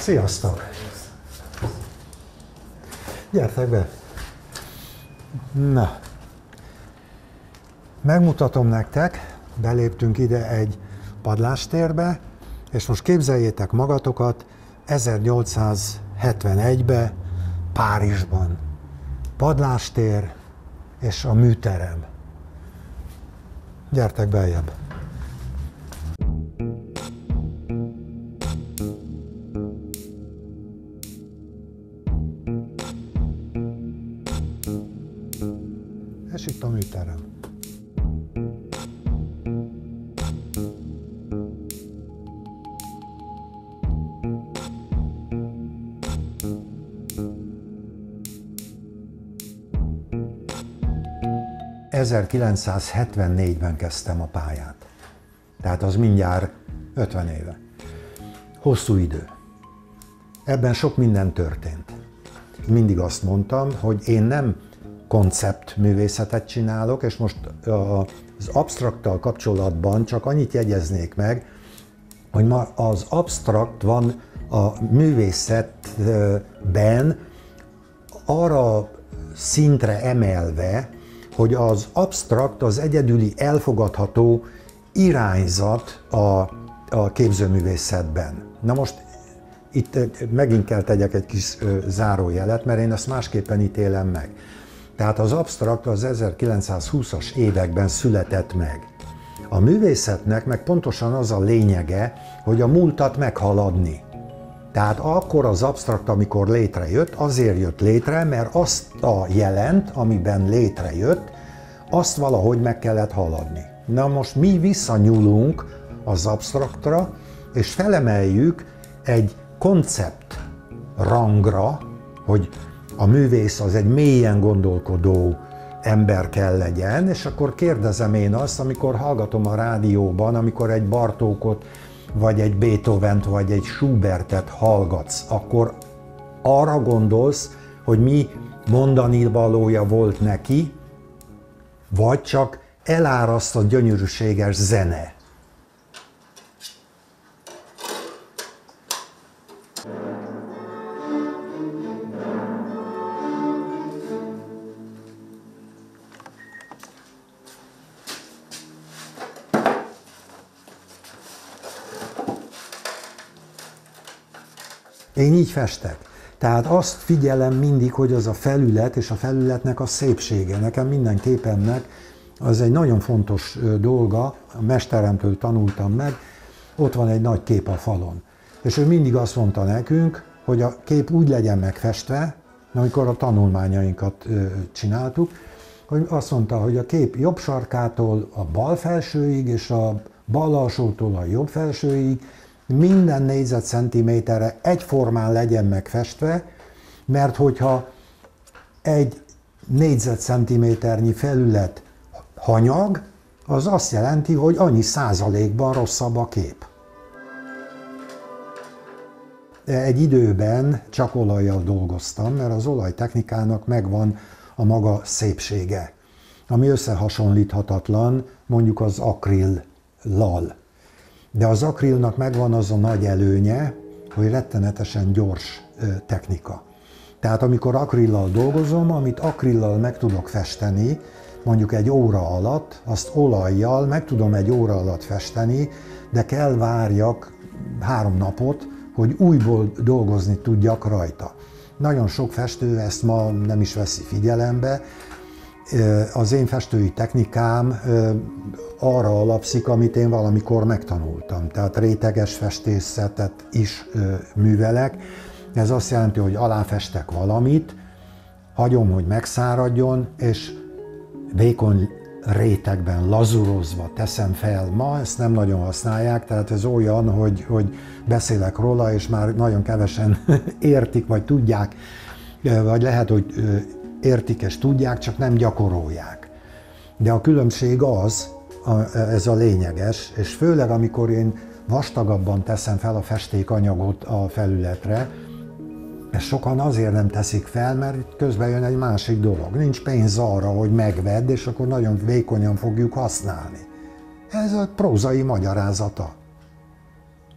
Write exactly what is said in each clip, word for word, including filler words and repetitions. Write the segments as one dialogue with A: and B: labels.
A: Sziasztok! Gyertek be! Na, megmutatom nektek, beléptünk ide egy padlástérbe, és most képzeljétek magatokat ezernyolcszázhetvenegyben Párizsban. Padlástér és a műterem. Gyertek beljebb! És itt a műterem. ezerkilencszázhetvennégyben kezdtem a pályát. Tehát az mindjárt ötven éve. Hosszú idő. Ebben sok minden történt. Mindig azt mondtam, hogy én nem konceptművészetet csinálok, és most az absztraktal kapcsolatban csak annyit jegyeznék meg, hogy ma az absztrakt van a művészetben arra szintre emelve, hogy az absztrakt az egyedüli elfogadható irányzat a, a képzőművészetben. Na most itt megint kell tegyek egy kis zárójelet, mert én ezt másképpen ítélem meg. Tehát az absztrakt az ezerkilencszázhúszas években született meg. A művészetnek meg pontosan az a lényege, hogy a múltat meghaladni. Tehát akkor az absztrakt, amikor létrejött, azért jött létre, mert azt a jelent, amiben létrejött, azt valahogy meg kellett haladni. Na most mi visszanyúlunk az absztraktra, és felemeljük egy koncept rangra, hogy a művész az egy mélyen gondolkodó ember kell legyen, és akkor kérdezem én azt, amikor hallgatom a rádióban, amikor egy Bartókot, vagy egy Beethovent, vagy egy Schubertet hallgatsz, akkor arra gondolsz, hogy mi mondani valója volt neki, vagy csak eláraszt a gyönyörűséges zene. Én így festek. Tehát azt figyelem mindig, hogy az a felület és a felületnek a szépsége. Nekem minden képemnek az egy nagyon fontos dolga, a mesteremtől tanultam meg, ott van egy nagy kép a falon. És ő mindig azt mondta nekünk, hogy a kép úgy legyen megfestve, amikor a tanulmányainkat csináltuk, hogy azt mondta, hogy a kép jobb sarkától a bal felsőig és a bal alsótól a jobb felsőig minden négyzetcentiméterre egyformán legyen megfestve, mert hogyha egy négyzetcentiméternyi felület hanyag, az azt jelenti, hogy annyi százalékban rosszabb a kép. Egy időben csak olajjal dolgoztam, mert az olajtechnikának megvan a maga szépsége, ami összehasonlíthatatlan mondjuk az akrillal. De az akrilnak megvan az a nagy előnye, hogy rettenetesen gyors technika. Tehát amikor akrillal dolgozom, amit akrillal meg tudok festeni, mondjuk egy óra alatt, azt olajjal meg tudom egy óra alatt festeni, de kell várjak három napot, hogy újból dolgozni tudjak rajta. Nagyon sok festő ezt ma nem is veszi figyelembe. Az én festői technikám arra alapszik, amit én valamikor megtanultam. Tehát réteges festészetet is művelek. Ez azt jelenti, hogy aláfestek valamit, hagyom, hogy megszáradjon, és vékony rétegben lazurozva teszem fel. Ma ezt nem nagyon használják, tehát ez olyan, hogy, hogy beszélek róla, és már nagyon kevesen értik, vagy tudják, vagy lehet, hogy értik és tudják, csak nem gyakorolják. De a különbség az, ez a lényeges, és főleg amikor én vastagabban teszem fel a festékanyagot a felületre, ezt sokan azért nem teszik fel, mert itt közben jön egy másik dolog. Nincs pénz arra, hogy megvedd, és akkor nagyon vékonyan fogjuk használni. Ez a prózai magyarázata.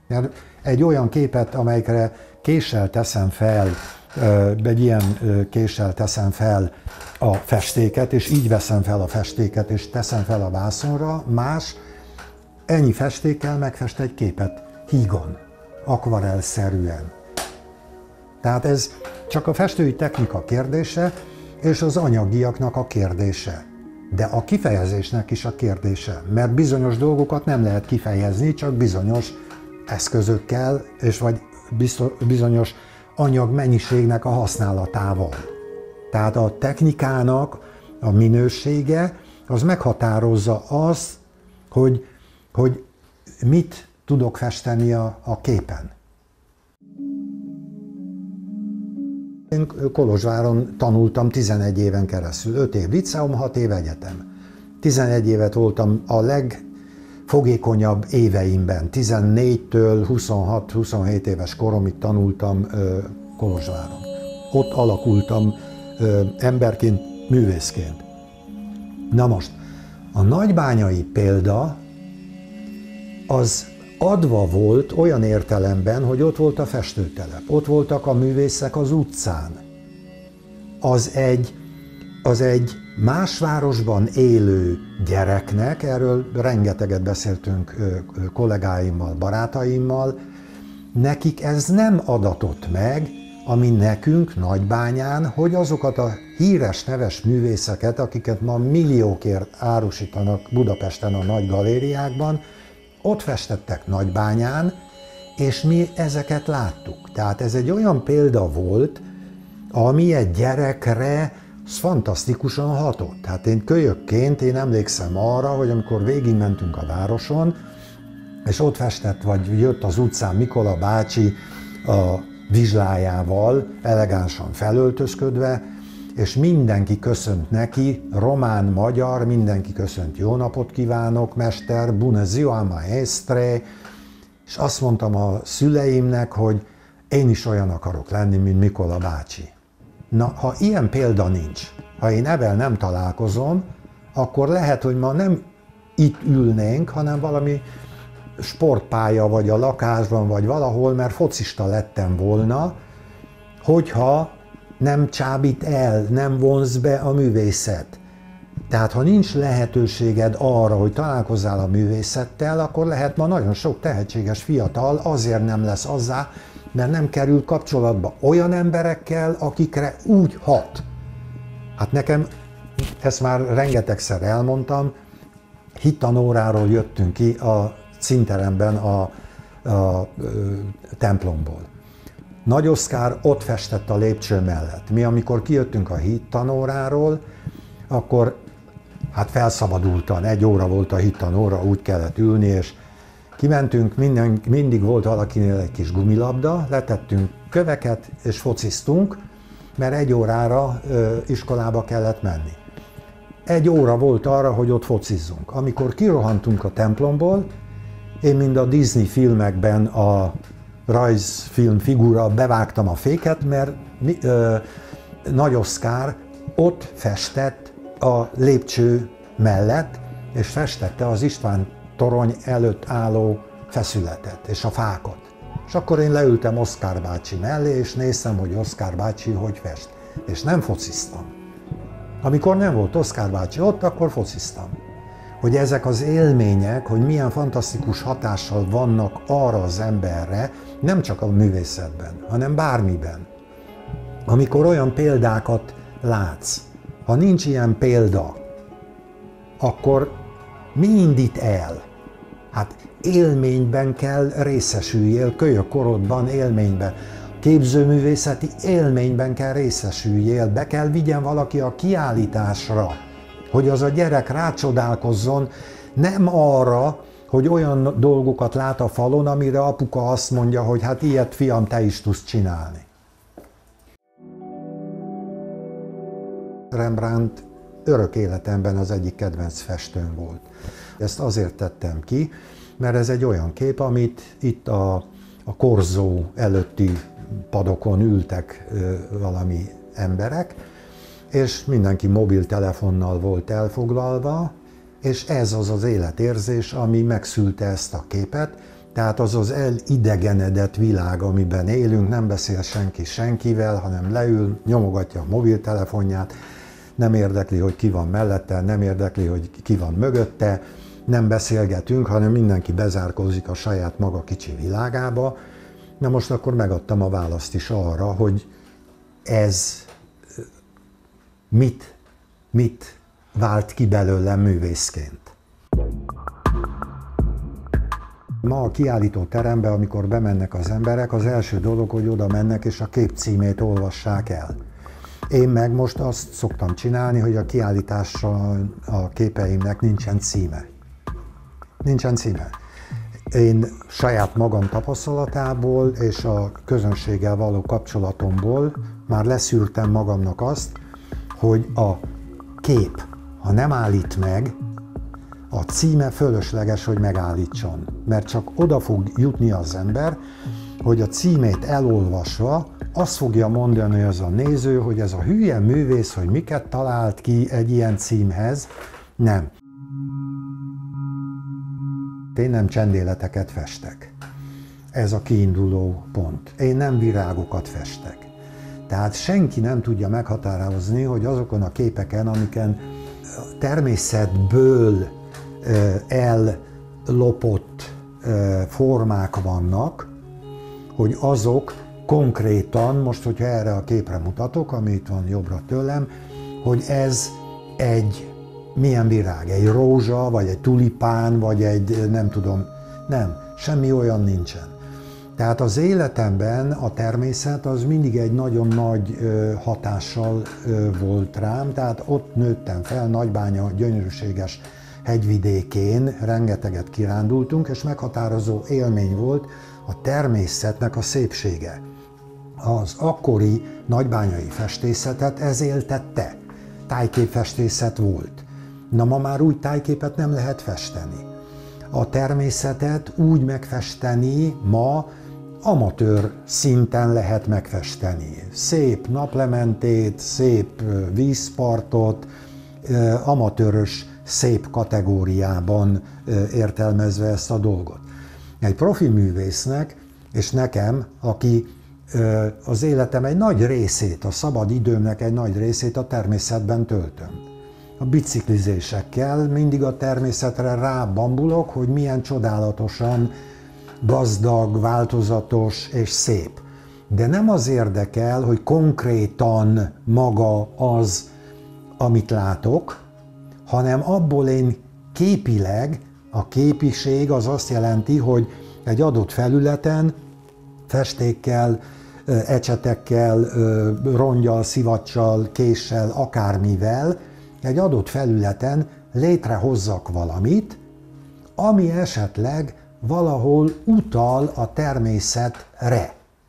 A: Mert egy olyan képet, amelyikre késsel teszem fel, egy ilyen késsel teszem fel a festéket, és így veszem fel a festéket, és teszem fel a vászonra, más ennyi festékkel megfest egy képet hígon, akvarellszerűen. Tehát ez csak a festői technika kérdése, és az anyagiaknak a kérdése. De a kifejezésnek is a kérdése, mert bizonyos dolgokat nem lehet kifejezni, csak bizonyos eszközökkel, és vagy bizonyos anyagmennyiségnek a használatával. Tehát a technikának a minősége az meghatározza azt, hogy, hogy mit tudok festeni a, a képen. Én Kolozsváron tanultam tizenegy éven keresztül, öt év liceum, hat év egyetem. tizenegy évet voltam a legfogékonyabb éveimben, tizennégytől huszonhat-huszonhét éves koromig tanultam Kolozsváron. Ott alakultam emberként, művészként. Na most, a nagybányai példa az adva volt olyan értelemben, hogy ott volt a festőtelep, ott voltak a művészek az utcán. Az egy, az egy más városban élő gyereknek, erről rengeteget beszéltünk kollégáimmal, barátaimmal, nekik ez nem adatott meg, ami nekünk Nagybányán, hogy azokat a híres, neves művészeket, akiket ma milliókért árusítanak Budapesten a nagy galériákban, ott festettek Nagybányán, és mi ezeket láttuk. Tehát ez egy olyan példa volt, ami egy gyerekre fantasztikusan hatott. Hát én kölyökként én emlékszem arra, hogy amikor végigmentünk a városon, és ott festett, vagy jött az utcán Mikola bácsi a vizslájával, elegánsan felöltözködve, és mindenki köszönt neki, román, magyar, mindenki köszönt, jó napot kívánok, mester, bună ziua, maestre, és azt mondtam a szüleimnek, hogy én is olyan akarok lenni, mint Mikola bácsi. Na, ha ilyen példa nincs, ha én ebben nem találkozom, akkor lehet, hogy ma nem itt ülnénk, hanem valami sportpálya, vagy a lakásban, vagy valahol, mert focista lettem volna, hogyha nem csábít el, nem vonz be a művészet. Tehát ha nincs lehetőséged arra, hogy találkozzál a művészettel, akkor lehet ma nagyon sok tehetséges fiatal azért nem lesz azzá, mert nem kerül kapcsolatba olyan emberekkel, akikre úgy hat. Hát nekem, ezt már rengetegszer elmondtam, hittanóráról jöttünk ki a színteremben a, a, a templomból. Nagy Oszkár ott festett a lépcső mellett. Mi, amikor kijöttünk a hittanóráról, akkor hát felszabadultan, egy óra volt a hittanóra, úgy kellett ülni, és kimentünk, minden, mindig volt valakinél egy kis gumilabda, letettünk köveket, és fociztunk, mert egy órára ö, iskolába kellett menni. Egy óra volt arra, hogy ott focizzunk. Amikor kirohantunk a templomból, én mind a Disney filmekben a rajzfilm figura bevágtam a féket, mert ö, Nagy Oszkár ott festett a lépcső mellett, és festette az István torony előtt álló feszületet és a fákat. És akkor én leültem Oszkár bácsi mellé, és néztem, hogy Oszkár bácsi hogy fest. És nem fociztam. Amikor nem volt Oszkár bácsi ott, akkor fociztam. Hogy ezek az élmények, hogy milyen fantasztikus hatással vannak arra az emberre, nem csak a művészetben, hanem bármiben. Amikor olyan példákat látsz, ha nincs ilyen példa, akkor mi indít el? Hát élményben kell részesüljél, kölyök korodban élményben. Képzőművészeti élményben kell részesüljél, be kell vigyen valaki a kiállításra, hogy az a gyerek rácsodálkozzon, nem arra, hogy olyan dolgokat lát a falon, amire apuka azt mondja, hogy hát ilyet, fiam, te is tudsz csinálni. Rembrandt örök életemben az egyik kedvenc festőm volt. Ezt azért tettem ki, mert ez egy olyan kép, amit itt a, a korzó előtti padokon ültek ö, valami emberek, és mindenki mobiltelefonnal volt elfoglalva, és ez az az életérzés, ami megszülte ezt a képet, Tehát az az elidegenedett világ, amiben élünk, nem beszél senki senkivel, hanem leül, nyomogatja a mobiltelefonját, nem érdekli, hogy ki van mellette, nem érdekli, hogy ki van mögötte, nem beszélgetünk, hanem mindenki bezárkózik a saját maga kicsi világába. Na most akkor megadtam a választ is arra, hogy ez mit, mit vált ki belőlem művészként. Ma a kiállító terembe, amikor bemennek az emberek, az első dolog, hogy oda mennek és a kép címét olvassák el. Én meg most azt szoktam csinálni, hogy a kiállításra a képeimnek nincsen címe. Nincsen címe. Én saját magam tapasztalatából és a közönséggel való kapcsolatomból már leszűrtem magamnak azt, hogy a kép, ha nem állít meg, a címe fölösleges, hogy megállítson. Mert csak oda fog jutni az ember, hogy a címét elolvasva azt fogja mondani az a néző, hogy ez a hülye művész, hogy miket talált ki egy ilyen címhez. Nem. Én nem csendéleteket festek. Ez a kiinduló pont. Én nem virágokat festek. Tehát senki nem tudja meghatározni, hogy azokon a képeken, amiken természetből ellopott formák vannak, hogy azok konkrétan, most hogyha erre a képre mutatok, ami itt van jobbra tőlem, hogy ez egy milyen virág, egy rózsa, vagy egy tulipán, vagy egy nem tudom, nem, semmi olyan nincsen. Tehát az életemben a természet az mindig egy nagyon nagy hatással volt rám, tehát ott nőttem fel, Nagybánya gyönyörűséges hegyvidékén, rengeteget kirándultunk, és meghatározó élmény volt a természetnek a szépsége. Az akkori nagybányai festészetet ez éltette. Tájképfestészet volt. Na ma már úgy tájképet nem lehet festeni. A természetet úgy megfesteni ma amatőr szinten lehet megfesteni. Szép naplementét, szép vízpartot, amatőrös szép kategóriában értelmezve ezt a dolgot. Egy profi művésznek, és nekem, aki az életem egy nagy részét, a szabad időmnek egy nagy részét a természetben töltöm. A biciklizésekkel mindig a természetre rábambulok, hogy milyen csodálatosan gazdag, változatos és szép. De nem az érdekel, hogy konkrétan maga az, amit látok, hanem abból én képileg, a képiség az azt jelenti, hogy egy adott felületen festékkel, ecsetekkel, rongyal, szivacsal, késsel, akármivel egy adott felületen létrehozzak valamit, ami esetleg valahol utal a természetre.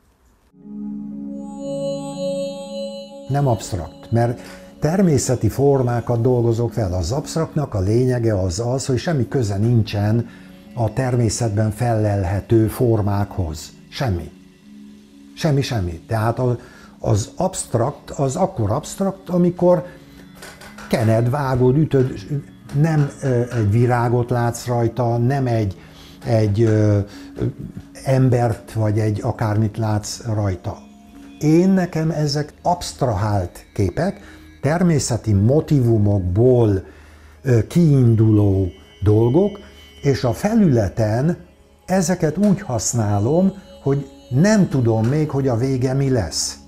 A: Nem absztrakt, mert természeti formákat dolgozok fel. Az absztraktnak a lényege az az, hogy semmi köze nincsen a természetben fellelhető formákhoz. Semmi. Semmi, semmi. Tehát az absztrakt az akkor absztrakt, amikor kened, vágod, ütöd, nem egy virágot látsz rajta, nem egy, egy ö, embert vagy egy akármit látsz rajta. Én nekem ezek absztrahált képek, természeti motivumokból kiinduló dolgok, és a felületen ezeket úgy használom, hogy nem tudom még, hogy a vége mi lesz.